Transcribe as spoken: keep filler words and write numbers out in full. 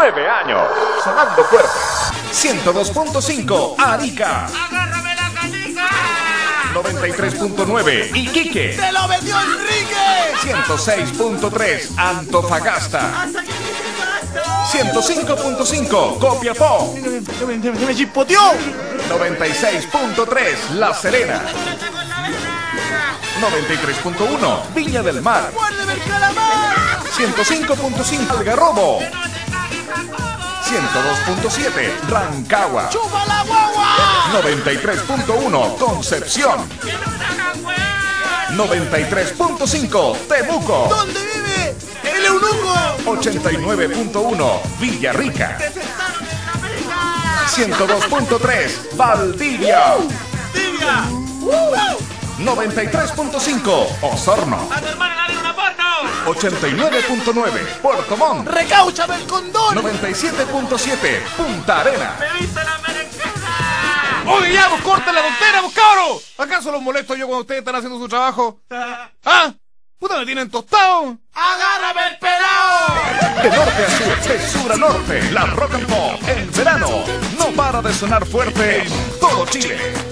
nueve años. Sonando fuerte. ciento dos punto cinco, Arica. ¡Agárrame la canica! noventa y tres punto nueve, Iquique. ¡Se lo vendió Enrique! ciento seis punto tres, Antofagasta. ciento cinco punto cinco, Copiapó. ¡Se me chispoteó! noventa y seis punto tres, La Serena. noventa y tres punto uno, Viña del Mar. ¡Muérdeme el calamar! ciento cinco punto cinco, Algarrobo. ciento dos punto siete, Rancagua. ¡Chupa la guagua! noventa y tres punto uno, Concepción. noventa y tres punto cinco, Temuco. ¿Dónde vive el eunuco? ochenta y nueve punto uno, Villarrica. ciento dos punto tres, Valdivia. ¡Tibia! noventa y tres punto cinco, Osorno. ¡A tu hermana dale una porno! ochenta y nueve punto nueve, Puerto Montt. ¡Recáuchame el condón! noventa y siete punto siete, Punta Arena. ¡Me viste la berenjena! ¡Oye, ya, vos corten la tontera, vos cabros! ¿Acaso los molesto yo cuando ustedes están haciendo su trabajo? ¿Ah? ¿Puta me tienen tostado? ¡Agárrame el pelao! De norte a sur, de sur a norte, la rock and pop en verano no para de sonar fuerte en todo Chile.